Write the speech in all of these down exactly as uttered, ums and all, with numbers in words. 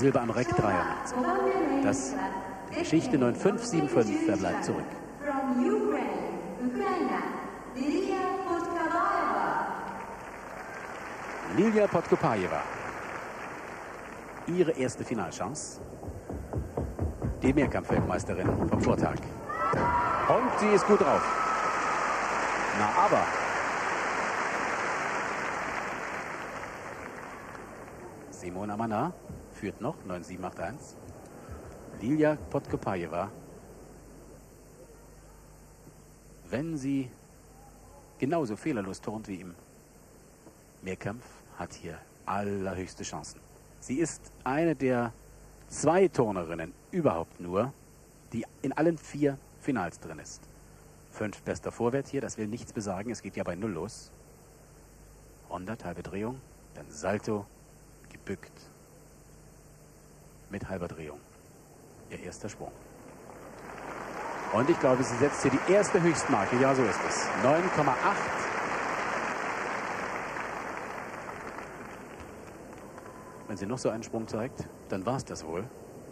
Silber am Reck-Dreier. Das die Geschichte neun fünf, sieben fünf, wer bleibt zurück? Lilia Podkopajeva. Ihre erste Finalchance. Die Mehrkampfweltmeisterin vom Vortag. Und sie ist gut drauf. Na aber. Simona Mannar führt noch, neun sieben acht eins. Lilia Podkopajeva. Wenn sie genauso fehlerlos turnt wie im Mehrkampf, hat hier allerhöchste Chancen. Sie ist eine der zwei Turnerinnen überhaupt nur, die in allen vier Finals drin ist. Fünf bester Vorwärts hier, das will nichts besagen. Es geht ja bei Null los. hundert, halbe Drehung, dann Salto, gebückt, mit halber Drehung. Ihr erster Sprung. Und ich glaube, sie setzt hier die erste Höchstmarke. Ja, so ist es. neun Komma acht. Wenn sie noch so einen Sprung zeigt, dann war es das wohl.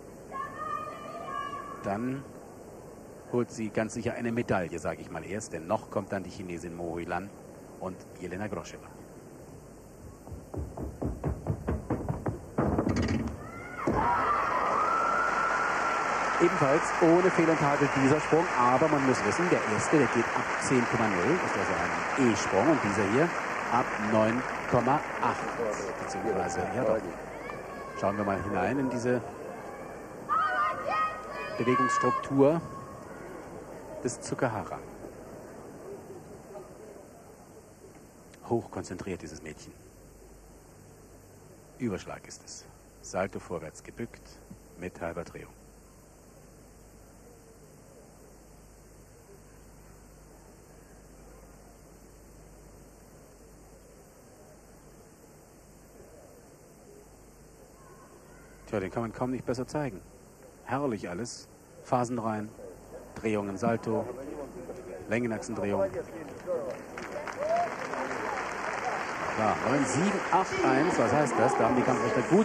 Dann holt sie ganz sicher eine Medaille, sage ich mal erst. Denn noch kommt dann die Chinesin Mo Huilan und Jelena Groscheva. Ebenfalls ohne Fehl und Tadel dieser Sprung, aber man muss wissen, der erste, der geht ab zehn Komma null, ist also ein E-Sprung, und dieser hier ab neun Komma acht, beziehungsweise, ja doch. Schauen wir mal hinein in diese Bewegungsstruktur des Tsukahara. Hoch konzentriert dieses Mädchen. Überschlag ist es. Salto vorwärts gebückt mit halber Drehung. Tja, den kann man kaum nicht besser zeigen. Herrlich alles. Phasen rein, Drehungen, Salto, Längenachsendrehung. Klar, neun sieben acht eins, was heißt das? Da haben die Kampfrichter gut